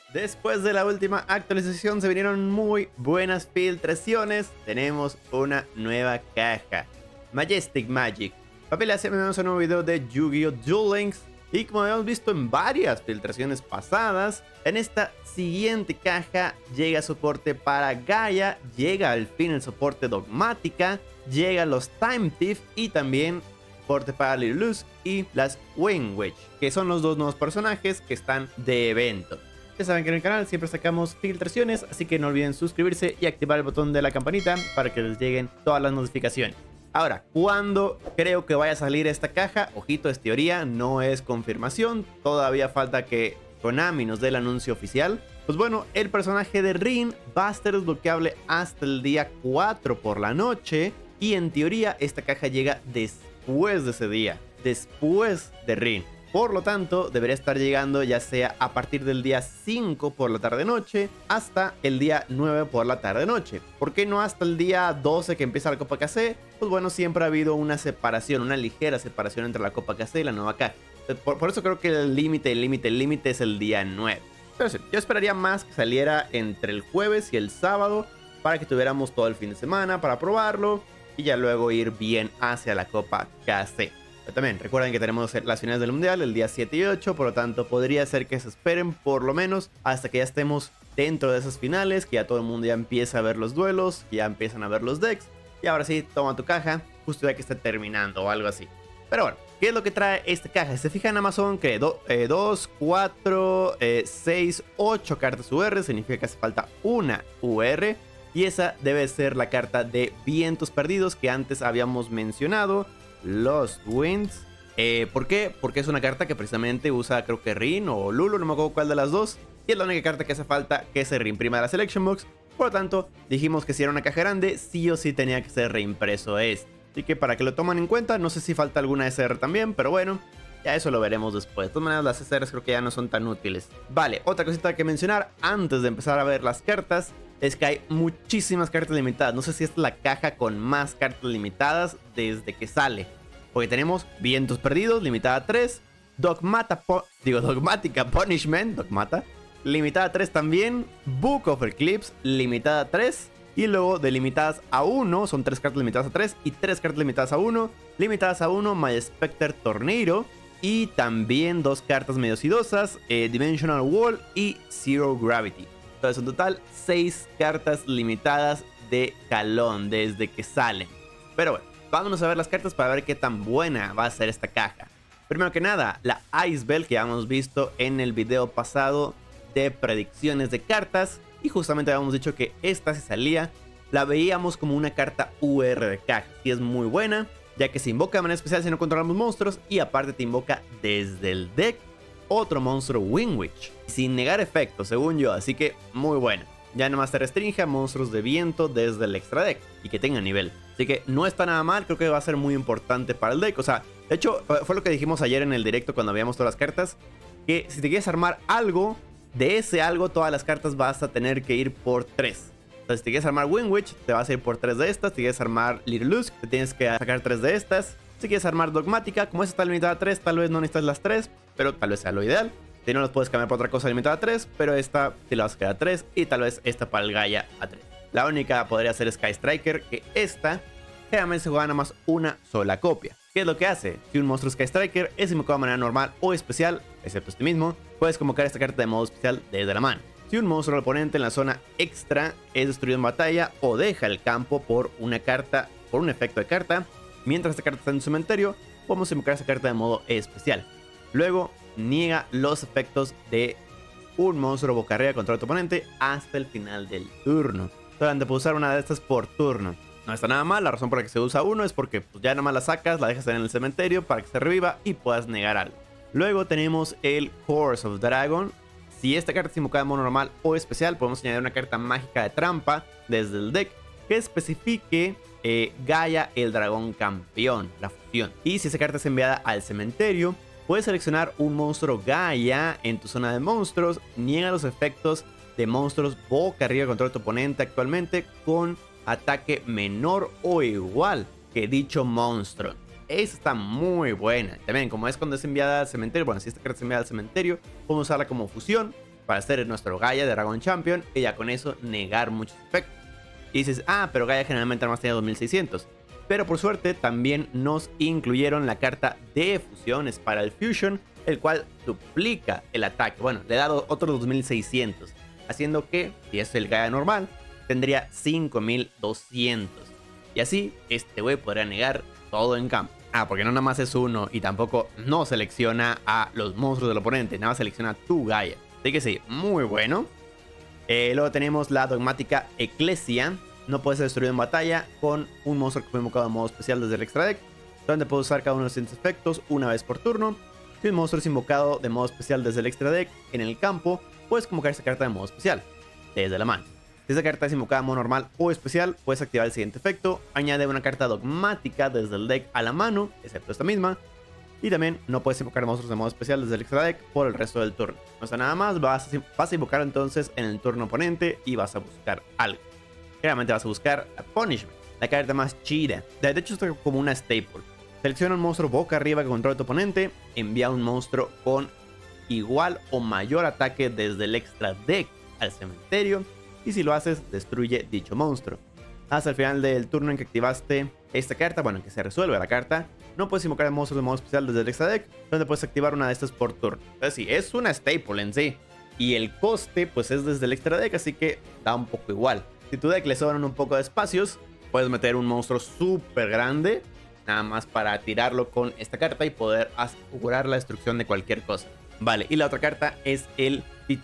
Después de la última actualización se vinieron muy buenas filtraciones. Tenemos una nueva caja, Majestic Magic. Papeles, tenemos un nuevo video de Yu-Gi-Oh! Duel Links. Y como habíamos visto en varias filtraciones pasadas, en esta siguiente caja llega soporte para Gaia, llega al fin el soporte Dogmática, llega los Time Thief y también soporte para Lirlusk y las Wing Witch, que son los dos nuevos personajes que están de evento. Ya saben que en el canal siempre sacamos filtraciones, así que no olviden suscribirse y activar el botón de la campanita para que les lleguen todas las notificaciones. Ahora, ¿cuándo creo que vaya a salir esta caja? Ojito, es teoría, no es confirmación. Todavía falta que Konami nos dé el anuncio oficial. Pues bueno, el personaje de Rin va a estar desbloqueable hasta el día 4 por la noche. Y en teoría esta caja llega después de ese día, después de Rin. Por lo tanto, debería estar llegando ya sea a partir del día 5 por la tarde-noche hasta el día 9 por la tarde-noche. ¿Por qué no hasta el día 12 que empieza la Copa KC? Pues bueno, siempre ha habido una separación, una ligera separación entre la Copa KC y la nueva caja. Por eso creo que el límite es el día 9. Pero sí, yo esperaría más que saliera entre el jueves y el sábado para que tuviéramos todo el fin de semana para probarlo y ya luego ir bien hacia la Copa KC. Pero también recuerden que tenemos las finales del mundial el día 7 y 8, por lo tanto podría ser que se esperen por lo menos hasta que ya estemos dentro de esas finales, que ya todo el mundo ya empieza a ver los duelos, que ya empiezan a ver los decks, y ahora sí, toma tu caja, justo ya que esté terminando o algo así. Pero bueno, ¿qué es lo que trae esta caja? Si se fijan en Amazon que 2, 4, 6, 8 cartas UR, significa que hace falta una UR, y esa debe ser la carta de Vientos Perdidos que antes habíamos mencionado. Lost Winds. ¿Por qué? Porque es una carta que precisamente usa, creo que Rin o Lulu, no me acuerdo cuál de las dos. Y es la única carta que hace falta que se reimprima de la Selection Box. Por lo tanto, dijimos que si era una caja grande, sí o sí tenía que ser reimpreso este. Así que para que lo tomen en cuenta, no sé si falta alguna SR también, pero bueno, ya eso lo veremos después. De todas maneras, las SRs creo que ya no son tan útiles. Vale, otra cosita que mencionar antes de empezar a ver las cartas es que hay muchísimas cartas limitadas. No sé si esta es la caja con más cartas limitadas desde que sale. Porque tenemos Vientos Perdidos, limitada a 3. Dogmática Punishment, Dogmata, limitada a 3 también. Book of Eclipse, limitada a 3. Y luego de limitadas a 1, son 3 cartas limitadas a 3 y 3 cartas limitadas a 1. Limitadas a 1, My Spectre Tornado. Y también 2 cartas medio sidosas, Dimensional Wall y Zero Gravity. Entonces en total 6 cartas limitadas de calón desde que salen. Pero bueno, vámonos a ver las cartas para ver qué tan buena va a ser esta caja. Primero que nada, la Ice Bell que ya hemos visto en el video pasado de predicciones de cartas. Y justamente habíamos dicho que esta si salía, la veíamos como una carta UR de caja. Y es muy buena, ya que se invoca de manera especial si no controlamos monstruos. Y aparte te invoca desde el deck otro monstruo Wing Witch, sin negar efectos según yo, así que muy buena. Ya nomás te restringe a monstruos de viento desde el extra deck y que tengan nivel. Así que no está nada mal, creo que va a ser muy importante para el deck. O sea, de hecho fue lo que dijimos ayer en el directo cuando veíamos todas las cartas, que si te quieres armar algo, de ese algo todas las cartas vas a tener que ir por 3. Entonces si te quieres armar Wing Witch, te vas a ir por 3 de estas. Si te quieres armar Lirlusk, te tienes que sacar 3 de estas. Si quieres armar Dogmática, como esta está limitada a 3, tal vez no necesitas las 3, pero tal vez sea lo ideal. Si no, los puedes cambiar por otra cosa limitada a 3, pero esta te la vas a quedar a 3 y tal vez esta para el Gaia a 3. La única podría ser Sky Striker, que esta generalmente se juega nada más una sola copia. ¿Qué es lo que hace? Si un monstruo Sky Striker es invocado de manera normal o especial, excepto este mismo, puedes convocar esta carta de modo especial desde la mano. Si un monstruo del oponente en la zona extra es destruido en batalla o deja el campo por una carta, por un efecto de carta, mientras esta carta está en su cementerio, podemos invocar esta carta de modo especial. Luego, niega los efectos de un monstruo boca arriba contra tu oponente hasta el final del turno. Solamente puedes usar una de estas por turno. No está nada mal, la razón por la que se usa uno es porque pues, ya nomás la sacas, la dejas en el cementerio para que se reviva y puedas negar algo. Luego tenemos el Curse of Dragon. Si esta carta es invocada de modo normal o especial, podemos añadir una carta mágica de trampa desde el deck que especifique Gaia el dragón campeón, la fusión. Y si esa carta es enviada al cementerio, puedes seleccionar un monstruo Gaia en tu zona de monstruos, niega los efectos de monstruos boca arriba contra tu oponente actualmente con ataque menor o igual que dicho monstruo. Esa está muy buena. También como es cuando es enviada al cementerio, bueno, si esta carta es enviada al cementerio, podemos usarla como fusión para hacer nuestro Gaia de Dragon Champion y ya con eso negar muchos efectos. Y dices, ah, pero Gaia generalmente nada más tiene 2600. Pero por suerte también nos incluyeron la carta de fusiones para el Fusion, el cual duplica el ataque. Bueno, le he dado otros 2600, haciendo que, si es el Gaia normal, tendría 5200. Y así, este güey podría negar todo en campo. Ah, porque no nada más es uno y tampoco no selecciona a los monstruos del oponente, nada más selecciona tu Gaia. Así que sí, muy bueno. Luego tenemos la dogmática Eclesia. No puede ser destruido en batalla con un monstruo que fue invocado en modo especial desde el extra deck, donde puede usar cada uno de los siguientes efectos una vez por turno. Si un monstruo es invocado de modo especial desde el extra deck en el campo, puedes convocar esta carta de modo especial desde la mano. Si esa carta es invocada en modo normal o especial, puedes activar el siguiente efecto. Añade una carta dogmática desde el deck a la mano, excepto esta misma. Y también no puedes invocar monstruos de modo especial desde el extra deck por el resto del turno. No está nada más, vas a invocar entonces en el turno oponente y vas a buscar algo. Generalmente vas a buscar a Punishment, la carta más chida. De hecho, esto es como una staple. Selecciona un monstruo boca arriba que controla tu oponente. Envía un monstruo con igual o mayor ataque desde el extra deck al cementerio. Y si lo haces, destruye dicho monstruo. Hasta el final del turno en que activaste esta carta, bueno, en que se resuelve la carta, no puedes invocar monstruos de modo especial desde el extra deck, donde puedes activar una de estas por turno. Entonces sí, es una staple en sí. Y el coste, pues es desde el extra deck, así que da un poco igual. Si tu deck le sobran un poco de espacios, puedes meter un monstruo súper grande, nada más para tirarlo con esta carta y poder asegurar la destrucción de cualquier cosa. Vale, y la otra carta es el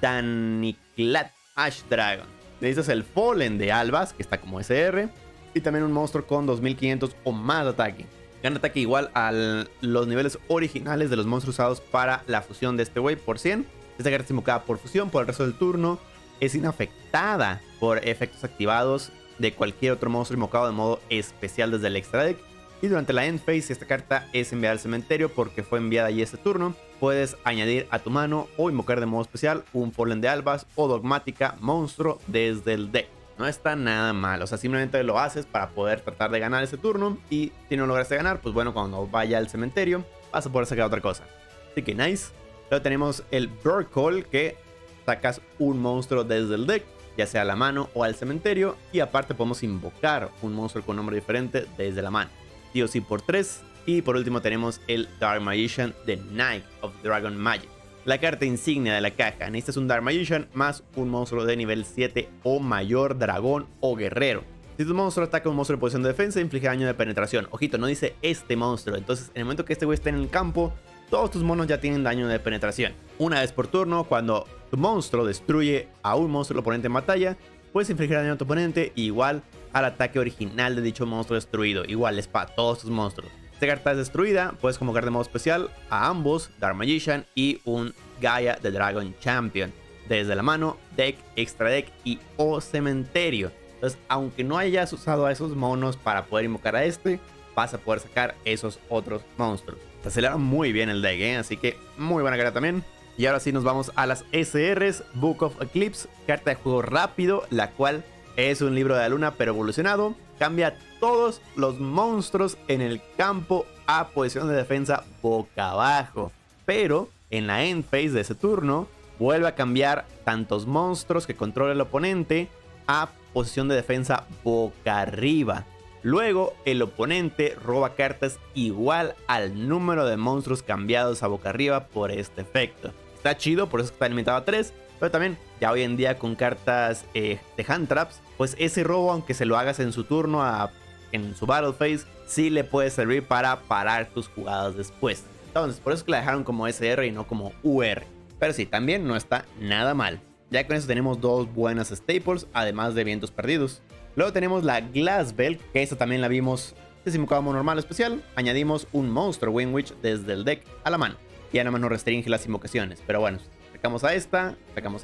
Titaniclad Ash Dragon. Necesitas el Fallen de Albas, que está como SR, y también un monstruo con 2500 o más de ataque. Gana ataque igual a los niveles originales de los monstruos usados para la fusión de este güey por 100. Esta carta es invocada por fusión por el resto del turno. Es inafectada por efectos activados de cualquier otro monstruo invocado de modo especial desde el extra deck. Y durante la end phase, si esta carta es enviada al cementerio porque fue enviada allí este turno, puedes añadir a tu mano o invocar de modo especial un Fallen de Albas o dogmática monstruo desde el deck. No está nada mal, o sea, simplemente lo haces para poder tratar de ganar ese turno. Y si no lograste ganar, pues bueno, cuando vaya al cementerio vas a poder sacar otra cosa. Así que nice. Luego tenemos el Burkle, que sacas un monstruo desde el deck, ya sea a la mano o al cementerio, y aparte podemos invocar un monstruo con nombre diferente desde la mano, sí o sí por 3. Y por último tenemos el Dark Magician de Knight of Dragon Magic, la carta insignia de la caja. Necesitas un Dark Magician más un monstruo de nivel 7 o mayor, dragón o guerrero. Si tu monstruo ataca a un monstruo en posición de defensa, inflige daño de penetración. Ojito, no dice este monstruo. Entonces, en el momento que este güey esté en el campo, todos tus monos ya tienen daño de penetración. Una vez por turno, cuando tu monstruo destruye a un monstruo del oponente en batalla, puedes infligir daño a tu oponente igual al ataque original de dicho monstruo destruido. Igual es para todos tus monstruos. Si esta carta es destruida, puedes convocar de modo especial a ambos, Dark Magician y un Gaia de Dragon Champion, desde la mano, deck, extra deck y o cementerio. Entonces, aunque no hayas usado a esos monos para poder invocar a este, vas a poder sacar esos otros monstruos. Se acelera muy bien el deck, así que muy buena carta también. Y ahora sí nos vamos a las SRs. Book of Eclipse, carta de juego rápido, la cual es un libro de la luna pero evolucionado. Cambia todos los monstruos en el campo a posición de defensa boca abajo. Pero en la end phase de ese turno, vuelve a cambiar tantos monstruos que controla el oponente a posición de defensa boca arriba. Luego, el oponente roba cartas igual al número de monstruos cambiados a boca arriba por este efecto. Está chido, por eso está limitado a 3. Pero también, ya hoy en día con cartas de hand traps, pues ese robo, aunque se lo hagas en su turno, en su battle phase, sí le puede servir para parar tus jugadas después. Entonces, por eso es que la dejaron como SR y no como UR. Pero sí, también no está nada mal. Ya con eso tenemos dos buenas staples, además de vientos perdidos. Luego tenemos la Glass Belt, que esta también la vimos desde invocado normal especial. Añadimos un monstruo Wind Witch desde el deck a la mano. Y ya nada más nos restringe las invocaciones. Pero bueno, sacamos a esta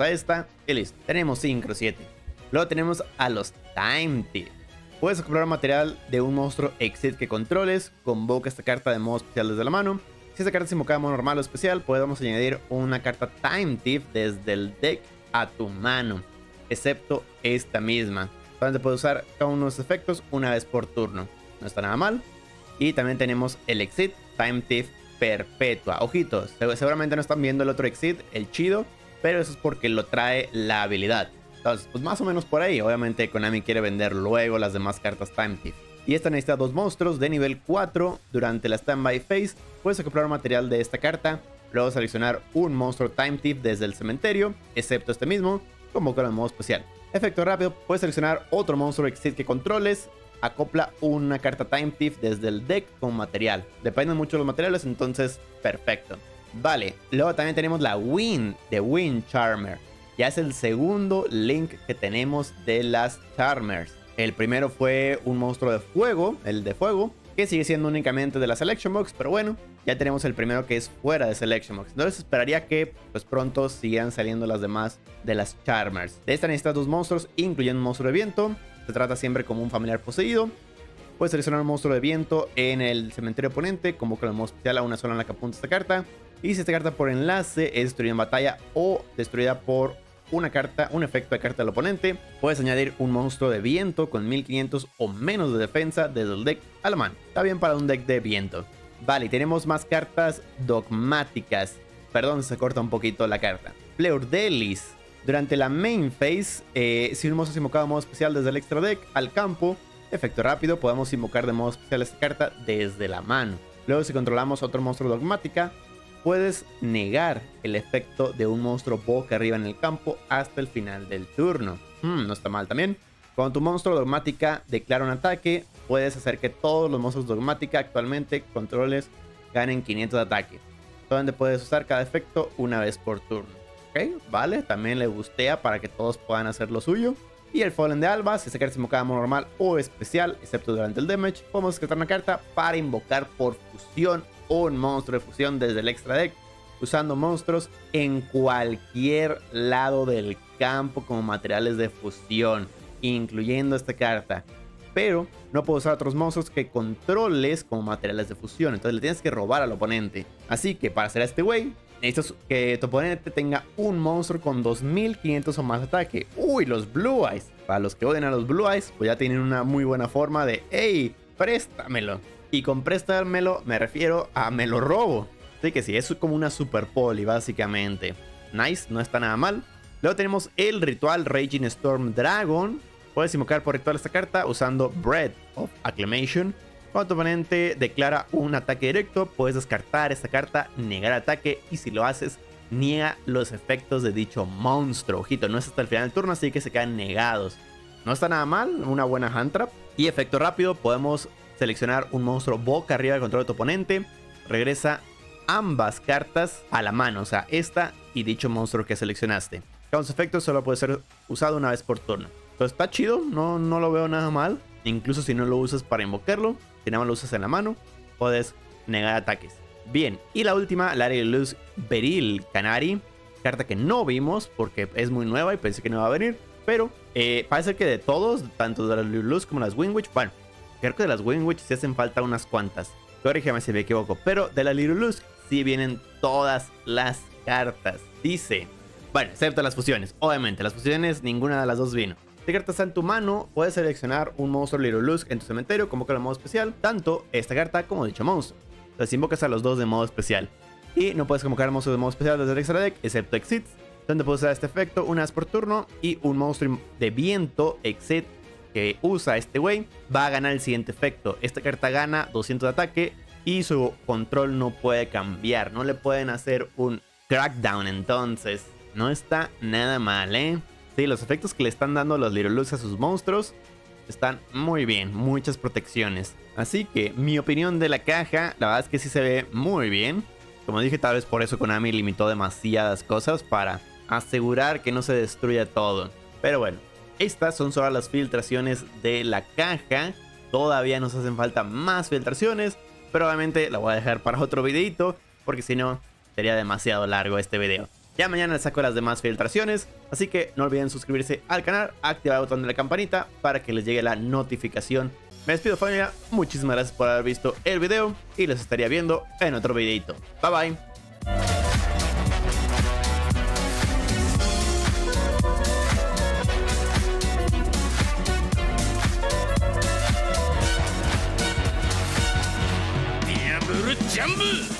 y listo. Tenemos Synchro 7. Luego tenemos a los Time Thief. Puedes comprar material de un monstruo Exit que controles. Convoca esta carta de modo especial desde la mano. Si esta carta es invocada de modo normal o especial, podemos añadir una carta Time Thief desde el deck a tu mano, excepto esta misma. Solamente puedes usar cada uno de los efectos una vez por turno. No está nada mal. Y también tenemos el Exit Time Thief Perpetua. Ojitos, seguramente no están viendo el otro Exit, el chido. pero eso es porque lo trae la habilidad. Entonces, pues más o menos por ahí. Obviamente Konami quiere vender luego las demás cartas Time Thief. Y esta necesita 2 monstruos de nivel 4. Durante la Standby Phase puedes acoplar material de esta carta, luego seleccionar un monstruo Time Thief desde el cementerio, excepto este mismo, convocar en modo especial. Efecto rápido, puedes seleccionar otro monstruo Exit que controles, acopla una carta Time Thief desde el deck con material. Dependen mucho de los materiales, entonces perfecto. Vale, luego también tenemos la Wind de Wind Charmer. Ya es el segundo link que tenemos de las Charmers. El primero fue un monstruo de fuego, el de fuego, que sigue siendo únicamente de la Selection Box, pero bueno, ya tenemos el primero que es fuera de Selection Box. Entonces esperaría que pues pronto sigan saliendo las demás de las Charmers. De esta necesitas 2 monstruos, incluyendo un monstruo de viento. Se trata siempre como un familiar poseído. Puedes seleccionar un monstruo de viento en el cementerio oponente, convocar el modo especial a una sola en la que apunta esta carta. Y si esta carta por enlace es destruida en batalla o destruida por una carta, un efecto de carta del oponente, puedes añadir un monstruo de viento con 1500 o menos de defensa desde el deck a la mano. Está bien para un deck de viento. Vale, tenemos más cartas dogmáticas. Perdón, se corta un poquito la carta. Pleurdelis. Durante la main phase, si un monstruo es invocado de modo especial desde el extra deck al campo, efecto rápido, podemos invocar de modo especial esta carta desde la mano. Luego, si controlamos otro monstruo dogmática, puedes negar el efecto de un monstruo boca arriba en el campo hasta el final del turno. No está mal también. Cuando tu monstruo dogmática declara un ataque, puedes hacer que todos los monstruos dogmática actualmente controles ganen 500 de ataque. Donde puedes usar cada efecto una vez por turno. Ok, vale, también le gustea para que todos puedan hacer lo suyo. Y el Fallen de Alba, si esta carta es invocada modo normal o especial, excepto durante el damage, podemos descartar una carta para invocar por fusión un monstruo de fusión desde el extra deck, usando monstruos en cualquier lado del campo como materiales de fusión, incluyendo esta carta. Pero no puedo usar otros monstruos que controles como materiales de fusión, entonces le tienes que robar al oponente. Así que para hacer a este güey, necesitas que tu oponente tenga un monstruo con 2500 o más ataque. Uy, los Blue Eyes. Para los que odian a los Blue Eyes, pues ya tienen una muy buena forma de, hey, préstamelo. Y con préstame,lo me refiero a me lo robo. Así que sí, es como una super poli básicamente. Nice, no está nada mal. Luego tenemos el ritual Raging Storm Dragon. Puedes invocar por ritual esta carta usando Breath of Acclamation. Cuando tu oponente declara un ataque directo, puedes descartar esta carta, negar ataque, y si lo haces, niega los efectos de dicho monstruo. Ojito, no es hasta el final del turno, así que se quedan negados. No está nada mal, una buena hand trap. Y efecto rápido, podemos seleccionar un monstruo boca arriba del control de tu oponente. Regresa ambas cartas a la mano, o sea, esta y dicho monstruo que seleccionaste. Cada efecto solo puede ser usado una vez por turno. Entonces está chido, no lo veo nada mal. Incluso si no lo usas para invocarlo, si nada más lo usas en la mano, puedes negar ataques. Bien, y la última, la Luz Beryl Canary. Carta que no vimos porque es muy nueva y pensé que no iba a venir. Pero parece que de todos, tanto de la Luz como las Winged Witch, bueno, creo que de las Winged Witch sí hacen falta unas cuantas. Corrígeme si me equivoco, pero de la Luz sí vienen todas las cartas. Dice, bueno, excepto las fusiones. Obviamente, las fusiones ninguna de las dos vino. Si carta está en tu mano, puedes seleccionar un monstruo Liruluz en tu cementerio, convocar en modo especial, tanto esta carta como dicho monstruo. Entonces invocas a los dos de modo especial. Y no puedes convocar monstruos de modo especial desde el extra deck, excepto Exit, donde puedes usar este efecto una vez por turno. Y un monstruo de viento, Exit, que usa este güey, va a ganar el siguiente efecto. Esta carta gana 200 de ataque y su control no puede cambiar. No le pueden hacer un crackdown, entonces no está nada mal, Sí, los efectos que le están dando los Liruluz a sus monstruos están muy bien, muchas protecciones. Así que mi opinión de la caja, la verdad es que sí se ve muy bien. Como dije, tal vez por eso Konami limitó demasiadas cosas para asegurar que no se destruya todo. Pero bueno, estas son solo las filtraciones de la caja. Todavía nos hacen falta más filtraciones, pero obviamente la voy a dejar para otro videito, porque si no, sería demasiado largo este video. Ya mañana les saco las demás filtraciones, así que no olviden suscribirse al canal, activar el botón de la campanita para que les llegue la notificación. Me despido, familia, muchísimas gracias por haber visto el video y los estaría viendo en otro videito. Bye bye. ジャンプ